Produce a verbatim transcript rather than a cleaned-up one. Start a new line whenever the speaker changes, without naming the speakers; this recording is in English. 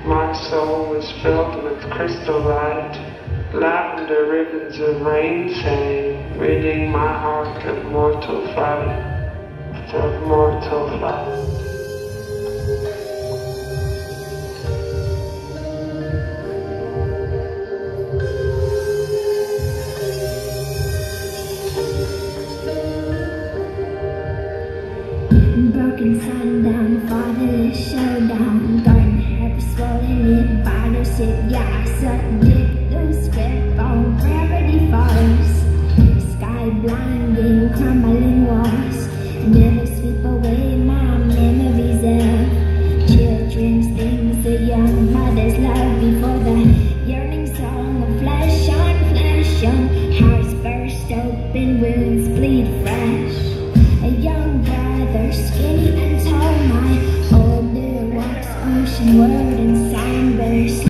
My soul was filled with crystal light. Lavender ribbons of rain sang, ridding my heart of mortal flight, of mortal flight.
Broken sundown, fatherless showdown. Garden herb swollen in bottle sit, yeah, suck dick, lose grip on gravity falls. Sky blinding, crumbling walls. Never sweep away my memories of children's things, a young mother's love before the yearning song of flesh on flesh. Young hearts burst open, wounds bleed fresh. A young brother, skinny and tall, my older walks ocean word inside.